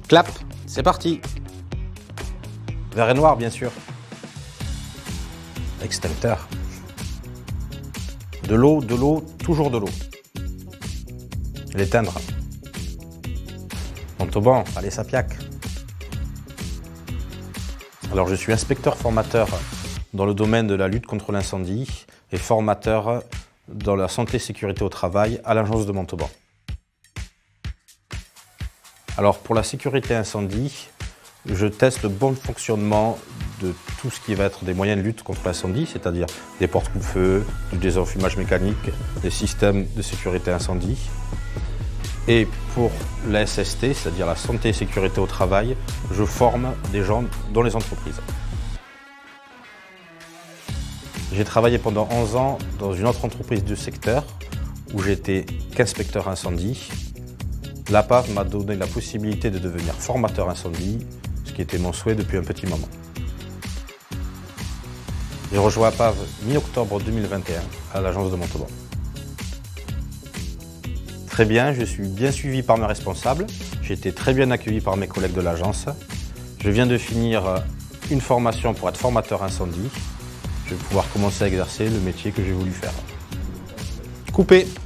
Clap, c'est parti. Vert et noir, bien sûr. Extincteur. De l'eau, toujours de l'eau. L'éteindre. Montauban, allez, ça piaque. Alors, je suis inspecteur formateur dans le domaine de la lutte contre l'incendie et formateur dans la santé et sécurité au travail à l'agence de Montauban. Alors, pour la sécurité incendie, je teste le bon fonctionnement de tout ce qui va être des moyens de lutte contre l'incendie, c'est-à-dire des portes coupe-feu, du désenfumage mécanique, des systèmes de sécurité incendie. Et pour la SST, c'est-à-dire la santé et sécurité au travail, je forme des gens dans les entreprises. J'ai travaillé pendant 11 ans dans une autre entreprise du secteur où j'étais qu'inspecteur incendie. L'APAV m'a donné la possibilité de devenir formateur incendie, ce qui était mon souhait depuis un petit moment. J'ai rejoint APAV mi-octobre 2021 à l'agence de Montauban. Très bien, je suis bien suivi par mes responsables, j'ai été très bien accueilli par mes collègues de l'agence. Je viens de finir une formation pour être formateur incendie. Je vais pouvoir commencer à exercer le métier que j'ai voulu faire. Coupé!